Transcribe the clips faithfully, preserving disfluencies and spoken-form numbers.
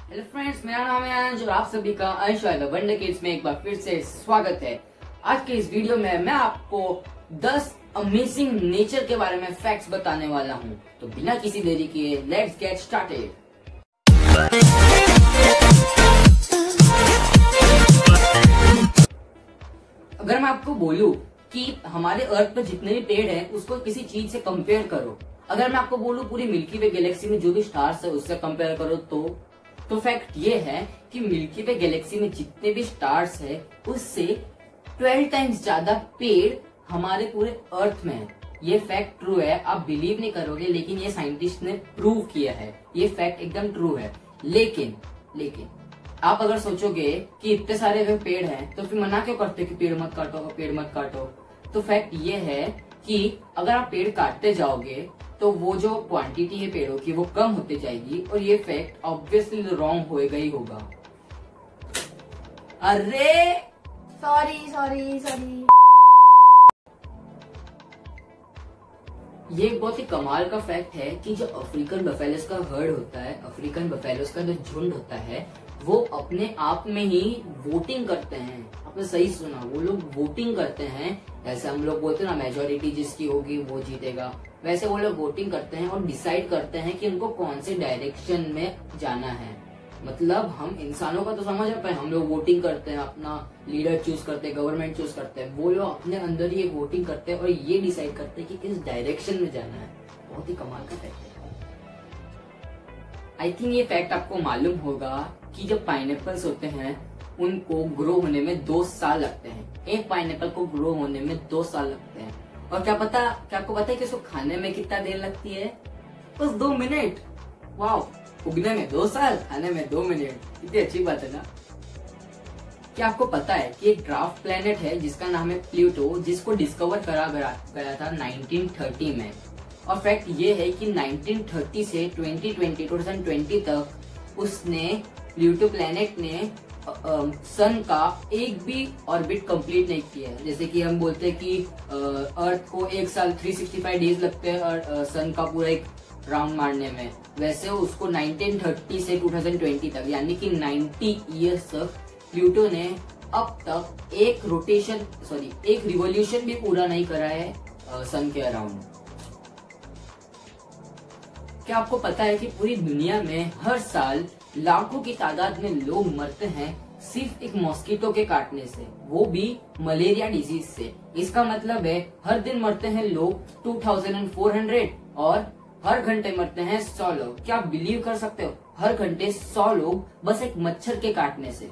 Hello friends, मेरा नाम है अंश और आप सभी का अंश द वंडर किड्स में एक बार फिर से स्वागत है। आज के इस वीडियो में मैं आपको दस अमेजिंग नेचर के बारे में फैक्ट्स बताने वाला हूं। तो बिना किसी देरी किए लेट्स गेट स्टार्टेड। अगर मैं आपको बोलूं कि हमारे अर्थ पर जितने भी पेड़ हैं उसको किसी चीज से कंपेयर करो, अगर मैं आपको बोलूं पूरी मिल्की वे गैलेक्सी में जो भी स्टार्स है उससे कंपेयर करो, तो तो फैक्ट ये है कि मिल्की वे गैलेक्सी में जितने भी स्टार्स है उससे ट्वेल्व टाइम्स ज्यादा पेड़ हमारे पूरे अर्थ में है। ये फैक्ट ट्रू है, आप बिलीव नहीं करोगे, लेकिन ये साइंटिस्ट ने प्रूव किया है। ये फैक्ट एकदम ट्रू है। लेकिन लेकिन आप अगर सोचोगे कि इतने सारे अगर पेड़ हैं तो फिर मना क्यों करते कि पेड़ मत काटो, पेड़ मत काटो। तो फैक्ट ये है कि अगर आप पेड़ काटते जाओगे तो वो जो क्वांटिटी है पेड़ों की वो कम होती जाएगी, और ये फैक्ट ऑब्वियसली रॉन्ग होएगा ही होगा। अरे सॉरी सॉरी सॉरी ये एक बहुत ही कमाल का फैक्ट है कि जो अफ्रीकन बफेलोस का हर्ड होता है, अफ्रीकन बफेलोस का जो झुंड होता है, वो अपने आप में ही वोटिंग करते हैं। आपने सही सुना, वो लोग वोटिंग करते हैं। ऐसे हम लोग बोलते हैं ना, मेजोरिटी जिसकी होगी वो जीतेगा, वैसे वो लोग वोटिंग करते हैं और डिसाइड करते हैं कि उनको कौन से डायरेक्शन में जाना है। मतलब हम इंसानों का तो समझ आ पाए, हम लोग वोटिंग करते हैं, अपना लीडर चूज करते हैं, गवर्नमेंट चूज करते हैं। वो लोग अपने अंदर ये वोटिंग करते हैं और ये डिसाइड करते हैं कि किस डायरेक्शन में जाना है। बहुत ही कमाल का फैक्ट है। आई थिंक ये फैक्ट आपको मालूम होगा कि जो पाइनएप्पल्स होते हैं उनको ग्रो होने में दो साल लगते हैं। एक पाइनएप्पल को ग्रो होने में दो साल लगते हैं। और क्या पता क्या आपको पता है कि उसको खाने में कितना देर लगती है? बस दो मिनट। वाह, उगने में दो साल, खाने में दो मिनट। कितनी अच्छी बात है ना। क्या आपको पता है कि एक ड्वार्फ प्लेनेट है जिसका नाम है प्लूटो, जिसको डिस्कवर करा गया था नाइनटीन थर्टी में। और फैक्ट ये है कि नाइनटीन थर्टी से ट्वेंटी ट्वेंटी तक उसने प्लूटो प्लेनेट ने सन का एक भी ऑर्बिट कंप्लीट नहीं किया है। जैसे कि हम बोलते हैं कि अर्थ को एक साल तीन सौ पैंसठ डेज लगते हैं और सन का पूरा एक राउंड मारने में, वैसे उसको नाइनटीन थर्टी से टू थाउजेंड ट्वेंटी तक यानी कि नब्बे इयर्स तक प्लूटो ने अब तक एक रोटेशन सॉरी एक रिवॉल्यूशन भी पूरा नहीं करा है सन के अराउंड। क्या आपको पता है कि पूरी दुनिया में हर साल लाखों की तादाद में लोग मरते हैं सिर्फ एक मॉस्किटो के काटने से, वो भी मलेरिया डिजीज से। इसका मतलब है हर दिन मरते हैं लोग टू थाउजेंड फोर हंड्रेड और हर घंटे मरते हैं सौ लोग। क्या आप बिलीव कर सकते हो? हर घंटे सौ लोग बस एक मच्छर के काटने से।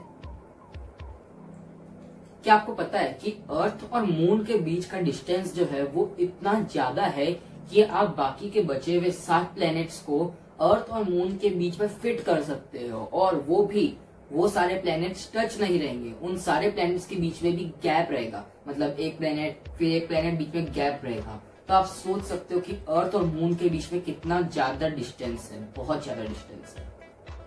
क्या आपको पता है कि अर्थ और मून के बीच का डिस्टेंस जो है वो इतना ज्यादा है कि आप बाकी के बचे हुए सात प्लैनेट्स को अर्थ और मून के बीच में फिट कर सकते हो, और वो भी वो सारे प्लैनेट्स टच नहीं रहेंगे। उन सारे प्लैनेट्स के बीच में भी गैप रहेगा, मतलब एक प्लैनेट फिर एक प्लैनेट बीच में गैप रहेगा। तो आप सोच सकते हो कि अर्थ और मून के बीच में कितना ज्यादा डिस्टेंस है, बहुत ज्यादा डिस्टेंस है।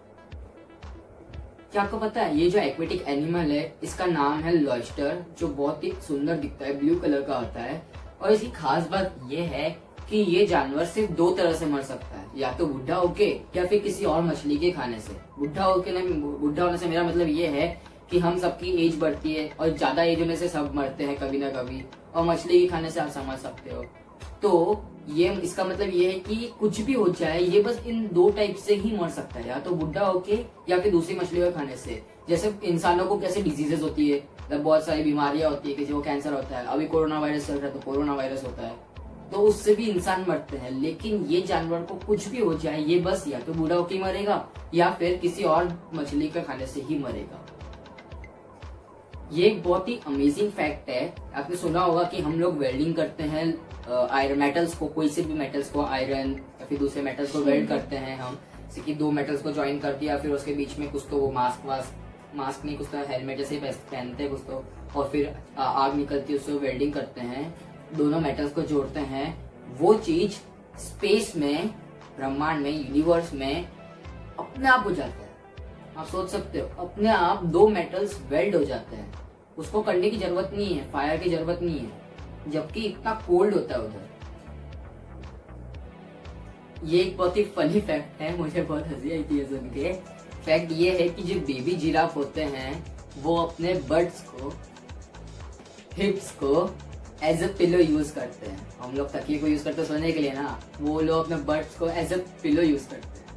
क्या आपको पता है ये जो एक्वेटिक एनिमल है इसका नाम है लॉयस्टर, जो बहुत ही सुंदर दिखता है, ब्लू कलर का होता है। और इसकी खास बात ये है कि ये जानवर सिर्फ दो तरह से मर सकता है, या तो बुढ़ा होके या फिर किसी और मछली के खाने से। बुढ़ा होके नहीं, बुढ़ा होने से मेरा मतलब ये है कि हम सबकी एज बढ़ती है और ज्यादा एज होने से सब मरते हैं कभी ना कभी, और मछली के खाने से आप समझ सकते हो। तो ये इसका मतलब ये है कि कुछ भी हो जाए ये बस इन दो टाइप से ही मर सकता है, या तो बुढ़ा होके या फिर दूसरी मछली के खाने से। जैसे इंसानों को कैसे डिजीजेस होती है, बहुत सारी बीमारियां होती है, किसी को कैंसर होता है, अभी कोरोना वायरस चल रहा है तो कोरोना वायरस होता है, तो उससे भी इंसान मरते हैं। लेकिन ये जानवर को कुछ भी हो जाए ये बस या तो बूढ़ा होकर मरेगा या फिर किसी और मछली के खाने से ही मरेगा। ये एक बहुत ही अमेजिंग फैक्ट है। आपने सुना होगा कि हम लोग वेल्डिंग करते हैं आयरन मेटल्स को, कोई से भी मेटल्स को, आयरन या फिर दूसरे मेटल्स को वेल्ड करते हैं हम। जैसे कि दो मेटल्स को ज्वाइन कर दिया, फिर उसके बीच में कुछ तो वो मास्क वास्क मास्क नहीं कुछ तो हेलमेट जैसे पहनते हैं कुछ तो, और फिर आग निकलती है, उससे वेल्डिंग करते हैं, दोनों मेटल्स को जोड़ते हैं। वो चीज स्पेस में, ब्रह्मांड में, यूनिवर्स में अपने आप हो जाता है। आप सोच सकते हो, अपने आप दो मेटल्स वेल्ड हो जाते हैं, उसको करने की जरूरत नहीं है, फायर की जरूरत नहीं है, जबकि इतना कोल्ड होता है उधर। ये एक बहुत ही फनी फैक्ट है, मुझे बहुत हंसी आई थी सुन के फैक्ट ये है कि जो बेबी जिराफ होते हैं वो अपने बर्ड्स को, हिप्स को एज अ पिलो यूज करते हैं। हम लोग तकिए को यूज करते हैं सोने के लिए ना, वो लोग अपने बर्ड्स को एज अ पिलो यूज करते हैं।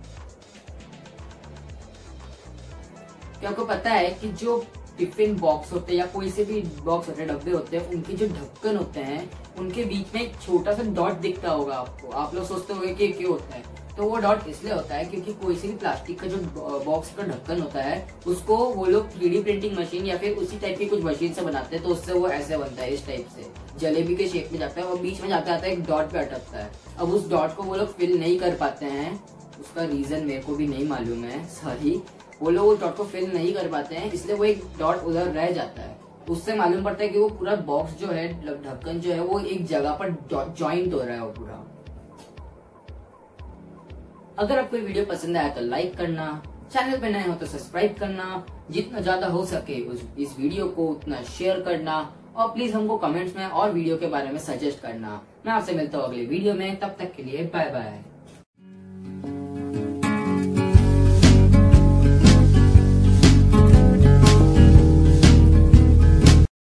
क्या आपको पता है कि जो टिफिन बॉक्स होते हैं या कोई से भी बॉक्स होते हैं, डब्बे होते हैं, उनके जो ढक्कन होते हैं उनके बीच में एक छोटा सा डॉट दिखता होगा आपको। आप लोग सोचते होंगे कि क्यों होता है, तो वो डॉट इसलिए होता है क्योंकि कोई से भी प्लास्टिक का जो बॉक्स का ढक्कन होता है उसको वो लोग थ्री डी प्रिंटिंग मशीन या फिर उसी टाइप की कुछ मशीन से बनाते हैं, तो उससे वो ऐसे बनता है, इस टाइप से जलेबी के शेप में जाता है और बीच में जाता आता है एक डॉट पे अटकता है। अब उस डॉट को वो लोग फिल नहीं कर पाते हैं, उसका रीजन मेरे को भी नहीं मालूम है, सॉरी। वो लोग उस डॉट को फिल नहीं कर पाते हैं, इसलिए वो एक डॉट उधर रह जाता है। उससे मालूम पड़ता है कि वो पूरा बॉक्स जो है, ढक्कन जो है, वो एक जगह पर जॉइंट हो रहा है वो पूरा। अगर आपको वीडियो पसंद आया तो लाइक करना, चैनल पे नए हो तो सब्सक्राइब करना, जितना ज्यादा हो सके उस इस वीडियो को उतना शेयर करना, और प्लीज हमको कमेंट्स में और वीडियो के बारे में सजेस्ट करना। मैं आपसे मिलता हूँ अगले वीडियो में, तब तक के लिए बाय बाय।